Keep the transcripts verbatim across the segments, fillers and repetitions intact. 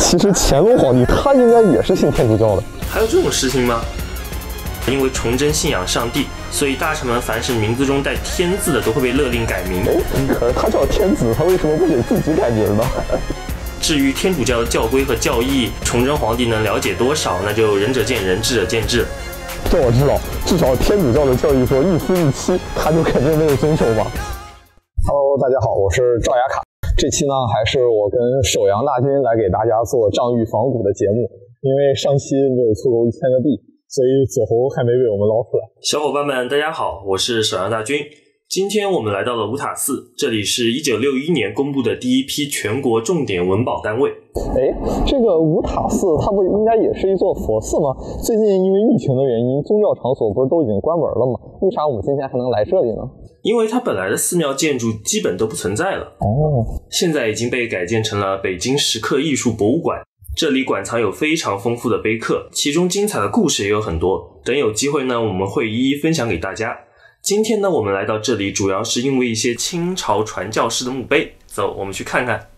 其实乾隆皇帝他应该也是信天主教的。 还有这种事情吗？因为崇祯信仰上帝，所以大臣们凡是名字中带天字的都会被勒令改名。 可是他叫天子，他为什么不给自己改名呢？ 至于天主教的教规和教义，崇祯皇帝能了解多少，那就仁者见仁，智者见智。 这我知道，至少天主教的教义说一夫一妻，他就肯定没有遵守吧。Hello， 大家好，我是赵雅卡。这期呢，还是我跟首阳大军来给大家做仗玉仿古的节目。因为上期没有凑够一千个币，所以左侯还没被我们捞出来。 小伙伴们，大家好，我是首阳大军。今天我们来到了五塔寺，这里是一九六一年公布的第一批全国重点文保单位。 哎，这个五塔寺它不应该也是一座佛寺吗？最近因为疫情的原因，宗教场所不是都已经关门了吗？为啥我们今天还能来这里呢？ 因为它本来的寺庙建筑基本都不存在了， 哦， 现在已经被改建成了北京石刻艺术博物馆。这里馆藏有非常丰富的碑刻，其中精彩的故事也有很多，等有机会呢，我们会一一分享给大家。今天呢，我们来到这里主要是因为一些清朝传教士的墓碑，走，我们去看看。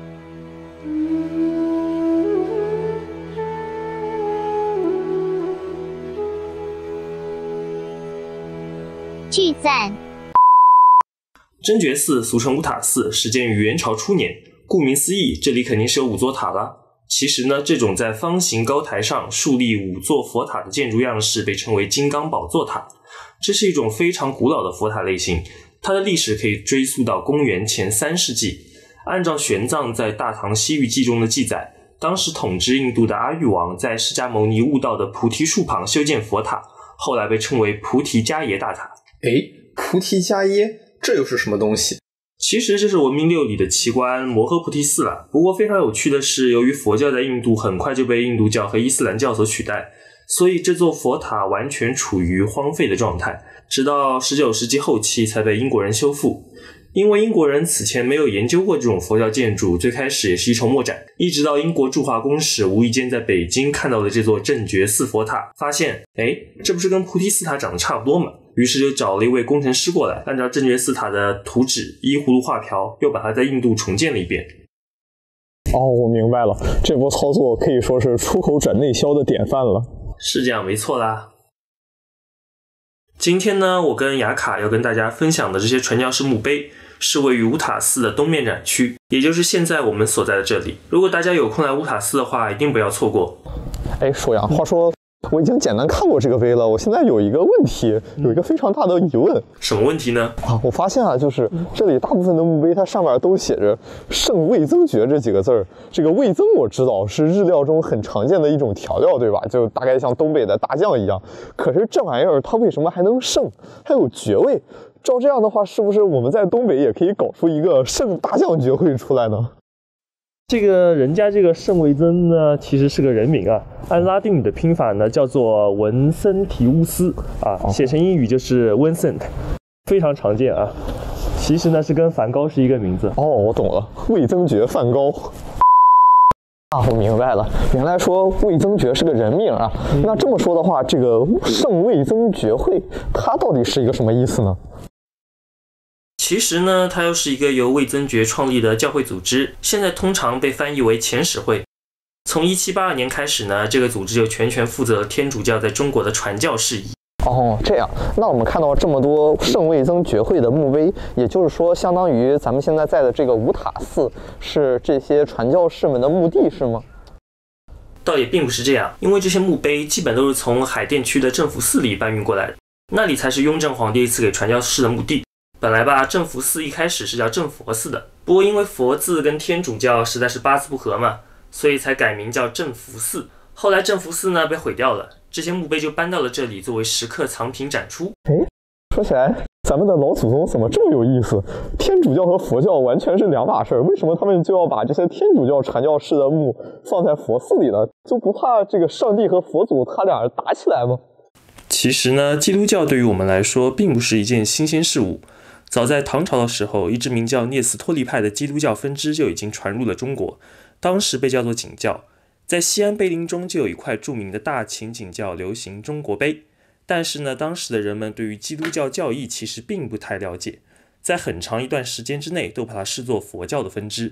聚赞。 真觉寺俗称五塔寺，始建于元朝初年，顾名思义，这里肯定是有五座塔啦。其实呢，这种在方形高台上竖立五座佛塔的建筑样式被称为金刚宝座塔，这是一种非常古老的佛塔类型，它的历史可以追溯到公元前三世纪。按照玄奘在《大唐西域记》中的记载，当时统治印度的阿育王在释迦牟尼悟道的菩提树旁修建佛塔，后来被称为菩提伽耶大塔。 诶，菩提伽耶，这又是什么东西？ 其实这是文明六里的奇观摩诃菩提寺了。不过非常有趣的是，由于佛教在印度很快就被印度教和伊斯兰教所取代，所以这座佛塔完全处于荒废的状态，直到十九世纪后期才被英国人修复。因为英国人此前没有研究过这种佛教建筑，最开始也是一筹莫展，一直到英国驻华公使无意间在北京看到了这座正觉寺佛塔，发现诶，这不是跟菩提寺塔长得差不多吗？于是就找了一位工程师过来，按照正觉寺塔的图纸依葫芦画瓢，又把它在印度重建了一遍。 哦，我明白了，这波操作可以说是出口转内销的典范了。 是这样没错啦。今天呢，我跟雅卡要跟大家分享的这些传教士墓碑是位于五塔寺的东面展区，也就是现在我们所在的这里。如果大家有空来五塔寺的话，一定不要错过。 哎，首阳，话说我已经简单看过这个碑了，我现在有一个问题，有一个非常大的疑问。 什么问题呢？ 啊，我发现啊，就是这里大部分的墓碑，它上面都写着“圣味增爵”这几个字儿。这个味增我知道是日料中很常见的一种调料，对吧？就大概像东北的大酱一样。可是这玩意儿它为什么还能圣，还有爵位？照这样的话，是不是我们在东北也可以搞出一个圣大酱爵会出来呢？ 这个人家这个圣维增呢，其实是个人名啊，按拉丁语的拼法呢叫做文森提乌斯啊，写成英语就是 Vincent， 非常常见啊。其实呢是跟梵高是一个名字。 哦，我懂了，味增爵梵高。啊，我明白了，原来说味增爵是个人名啊。嗯、那这么说的话，这个圣味增爵会它到底是一个什么意思呢？ 其实呢，它又是一个由味增爵创立的教会组织，现在通常被翻译为遣使会。从一七八二年开始呢，这个组织就全权负责天主教在中国的传教事宜。 哦，这样，那我们看到这么多圣味增爵会的墓碑，也就是说，相当于咱们现在在的这个五塔寺是这些传教士们的墓地，是吗？ 倒也并不是这样，因为这些墓碑基本都是从海淀区的政府寺里搬运过来的，那里才是雍正皇帝赐给传教士的墓地。本来吧，政福寺一开始是叫正佛寺的，不过因为佛字跟天主教实在是八字不合嘛，所以才改名叫正福寺。后来正福寺呢被毁掉了，这些墓碑就搬到了这里作为石刻藏品展出。 诶，说起来，咱们的老祖宗怎么这么有意思？天主教和佛教完全是两码事儿，为什么他们就要把这些天主教传教士的墓放在佛寺里呢？就不怕这个上帝和佛祖他俩打起来吗？ 其实呢，基督教对于我们来说并不是一件新鲜事物。早在唐朝的时候，一支名叫聂斯托利派的基督教分支就已经传入了中国，当时被叫做景教。在西安碑林中就有一块著名的大秦景教流行中国碑，但是呢，当时的人们对于基督教教义其实并不太了解，在很长一段时间之内都把它视作佛教的分支。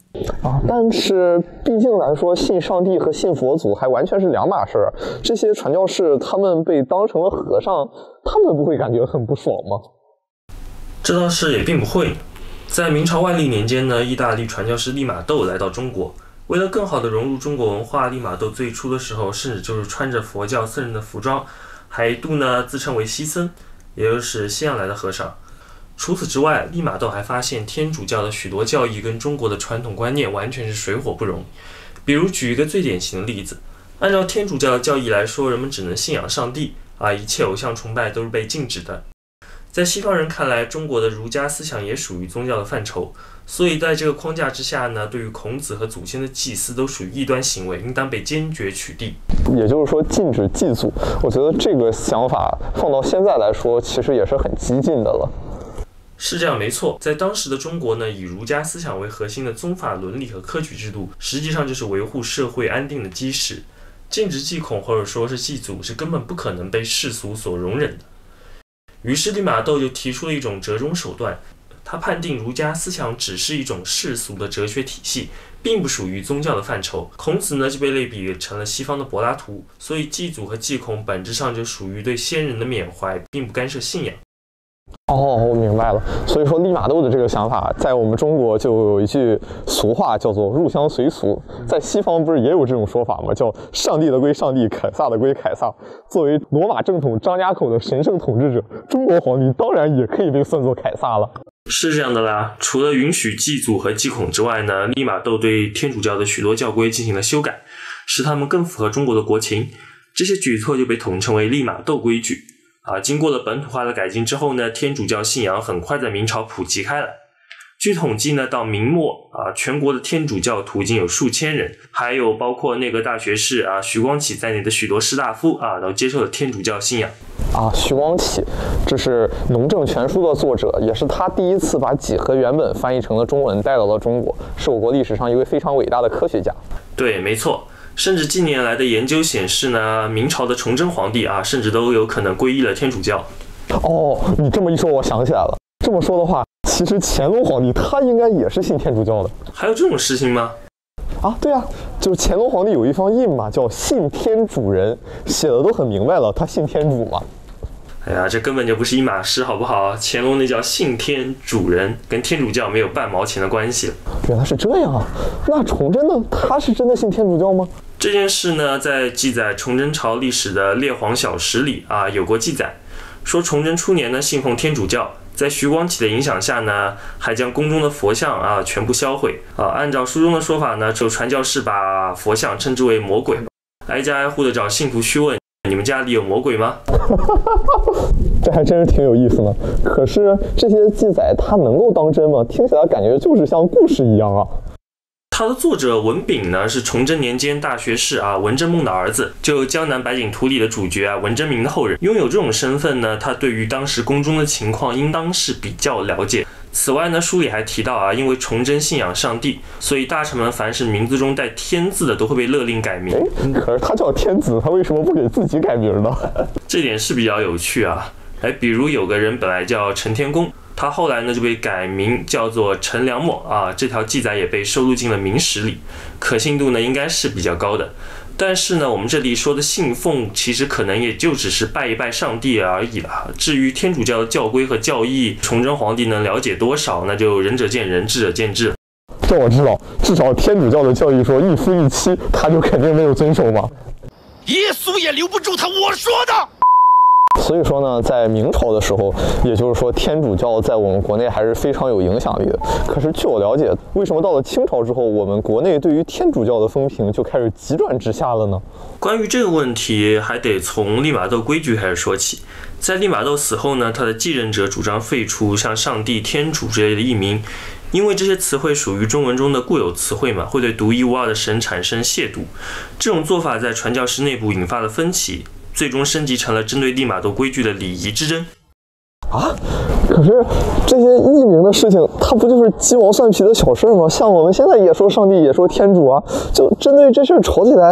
啊，但是毕竟来说，信上帝和信佛祖还完全是两码事儿。这些传教士他们被当成了和尚，他们不会感觉很不爽吗？ 这倒是也并不会。在明朝万历年间呢，意大利传教士利玛窦来到中国，为了更好地融入中国文化，利玛窦最初的时候甚至就是穿着佛教僧人的服装，还一度呢自称为西僧，也就是西洋来的和尚。除此之外，利玛窦还发现天主教的许多教义跟中国的传统观念完全是水火不容。比如举一个最典型的例子，按照天主教的教义来说，人们只能信仰上帝啊，一切偶像崇拜都是被禁止的。在西方人看来，中国的儒家思想也属于宗教的范畴，所以在这个框架之下呢，对于孔子和祖先的祭祀都属于异端行为，应当被坚决取缔。 也就是说，禁止祭祖，我觉得这个想法放到现在来说，其实也是很激进的了。 是这样没错，在当时的中国呢，以儒家思想为核心的宗法伦理和科举制度，实际上就是维护社会安定的基石。禁止祭孔或者说是祭祖，是根本不可能被世俗所容忍的。于是利玛窦就提出了一种折中手段，他判定儒家思想只是一种世俗的哲学体系，并不属于宗教的范畴。孔子呢就被类比成了西方的柏拉图，所以祭祖和祭孔本质上就属于对先人的缅怀，并不干涉信仰。 哦，我明白了。所以说，利玛窦的这个想法，在我们中国就有一句俗话叫做“入乡随俗”。在西方不是也有这种说法吗？叫“上帝的归上帝，凯撒的归凯撒”。作为罗马正统张家口的神圣统治者，中国皇帝当然也可以被算作凯撒了。 是这样的啦，除了允许祭祖和祭孔之外呢，利玛窦对天主教的许多教规进行了修改，使它们更符合中国的国情。这些举措就被统称为利玛窦规矩。啊，经过了本土化的改进之后呢，天主教信仰很快在明朝普及开来。据统计呢，到明末啊，全国的天主教徒已经有数千人，还有包括内阁大学士啊徐光启在内的许多士大夫啊，都接受了天主教信仰。 啊，徐光启，这是《农政全书》的作者，也是他第一次把几何原本翻译成了中文带到了中国，是我国历史上一位非常伟大的科学家。 对，没错。甚至近年来的研究显示呢，明朝的崇祯皇帝啊，甚至都有可能皈依了天主教。 哦，你这么一说，我想起来了。这么说的话，其实乾隆皇帝他应该也是信天主教的。 还有这种事情吗？ 啊，对啊，就是乾隆皇帝有一方印嘛，叫信天主人，写的都很明白了，他信天主嘛。 哎呀，这根本就不是一码事，好不好？乾隆那叫信天主人，跟天主教没有半毛钱的关系了。 原来是这样啊！那崇祯呢？他是真的信天主教吗？ 这件事呢，在记载崇祯朝历史的《列皇小史》里啊有过记载，说崇祯初年呢信奉天主教，在徐光启的影响下呢，还将宫中的佛像啊全部销毁啊。按照书中的说法呢，就传教士把佛像称之为魔鬼，挨家挨户的找信徒去问：你们家里有魔鬼吗？ 这还真是挺有意思的。可是这些记载它能够当真吗？听起来感觉就是像故事一样啊。 他的作者文炳呢，是崇祯年间大学士啊文征梦的儿子，就《江南百景图》里的主角啊文征明的后人。拥有这种身份呢，他对于当时宫中的情况应当是比较了解。此外呢，书里还提到啊，因为崇祯信仰上帝，所以大臣们凡是名字中带天字的都会被勒令改名。 可是他叫天子，他为什么不给自己改名呢？ 这点是比较有趣啊。哎，比如有个人本来叫陈天公，他后来呢就被改名叫做陈良谟啊，这条记载也被收录进了明史里，可信度呢应该是比较高的。但是呢，我们这里说的信奉，其实可能也就只是拜一拜上帝而已了。至于天主教的教规和教义，崇祯皇帝能了解多少，那就仁者见仁，智者见智。 这我知道，至少天主教的教义说一夫一妻，他就肯定没有遵守嘛。 耶稣也留不住他，我说的。 所以说呢，在明朝的时候，也就是说天主教在我们国内还是非常有影响力的。可是据我了解，为什么到了清朝之后，我们国内对于天主教的风评就开始急转直下了呢？ 关于这个问题，还得从利玛窦规矩开始说起。在利玛窦死后呢，他的继任者主张废除像上帝、天主之类的译名，因为这些词汇属于中文中的固有词汇嘛，会对独一无二的神产生亵渎。这种做法在传教士内部引发了分歧，最终升级成了针对利玛窦规矩的礼仪之争。 啊，可是这些译名的事情，它不就是鸡毛蒜皮的小事吗？像我们现在也说上帝，也说天主啊，就针对这事吵起来，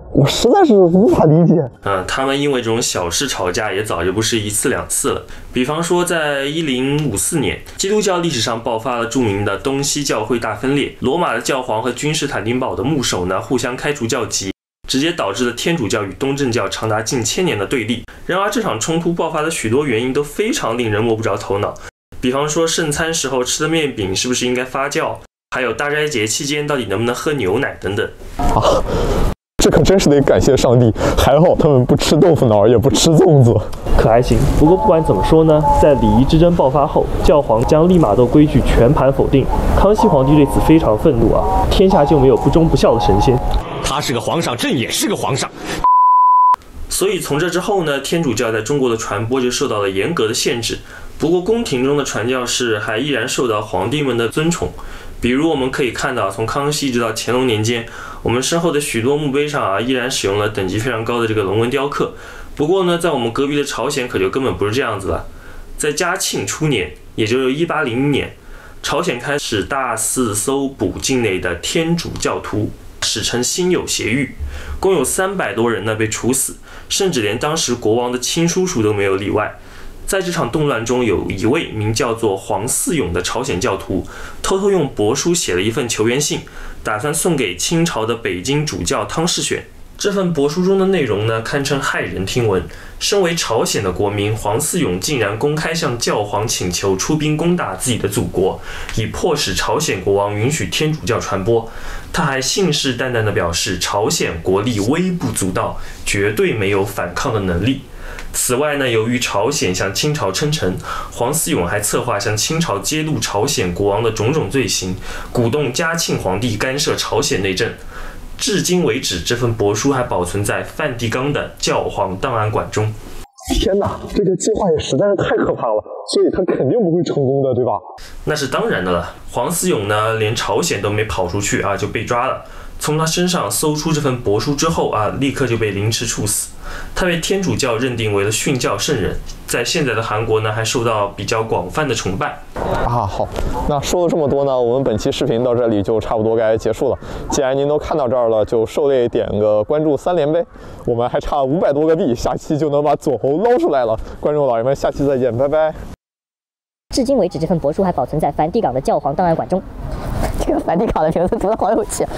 我实在是无法理解。 嗯，他们因为这种小事吵架也早就不是一次两次了。比方说，在一零五四年，基督教历史上爆发了著名的东西教会大分裂，罗马的教皇和君士坦丁堡的牧首呢互相开除教籍，直接导致了天主教与东正教长达近千年的对立。然而，这场冲突爆发的许多原因都非常令人摸不着头脑。比方说，圣餐时候吃的面饼是不是应该发酵？还有大斋节期间到底能不能喝牛奶等等。 啊，这可真是得感谢上帝，还好他们不吃豆腐脑，也不吃粽子。 可还行。不过不管怎么说呢，在礼仪之争爆发后，教皇将利玛窦规矩全盘否定。康熙皇帝对此非常愤怒啊！天下就没有不忠不孝的神仙。 他是个皇上，朕也是个皇上。 所以从这之后呢，天主教在中国的传播就受到了严格的限制。不过宫廷中的传教士还依然受到皇帝们的尊崇。比如我们可以看到，从康熙直到乾隆年间，我们身后的许多墓碑上啊，依然使用了等级非常高的这个龙纹雕刻。不过呢，在我们隔壁的朝鲜可就根本不是这样子了。在嘉庆初年，也就是一八零零年，朝鲜开始大肆搜捕境内的天主教徒，史称辛酉邪狱，共有三百多人呢被处死，甚至连当时国王的亲叔叔都没有例外。在这场动乱中，有一位名叫做黄嗣勇的朝鲜教徒，偷偷用帛书写了一份求援信，打算送给清朝的北京主教汤士选。这份帛书中的内容呢，堪称骇人听闻。身为朝鲜的国民，黄嗣勇竟然公开向教皇请求出兵攻打自己的祖国，以迫使朝鲜国王允许天主教传播。他还信誓旦旦地表示，朝鲜国力微不足道，绝对没有反抗的能力。此外呢，由于朝鲜向清朝称臣，黄嗣勇还策划向清朝揭露朝鲜国王的种种罪行，鼓动嘉庆皇帝干涉朝鲜内政。至今为止，这份帛书还保存在梵蒂冈的教皇档案馆中。 天哪，这个计划也实在是太可怕了，所以他肯定不会成功的，对吧？ 那是当然的了。黄嗣勇呢，连朝鲜都没跑出去啊，就被抓了。从他身上搜出这份帛书之后啊，立刻就被凌迟处死。他被天主教认定为了殉教圣人，在现在的韩国呢，还受到比较广泛的崇拜。 啊，好，那说了这么多呢，我们本期视频到这里就差不多该结束了。既然您都看到这儿了，就受累点个关注三连呗。我们还差五百多个币，下期就能把左猴捞出来了。观众老爷们，下期再见，拜拜。 至今为止，这份帛书还保存在梵蒂冈的教皇档案馆中。这个梵蒂冈的名字读得好有气。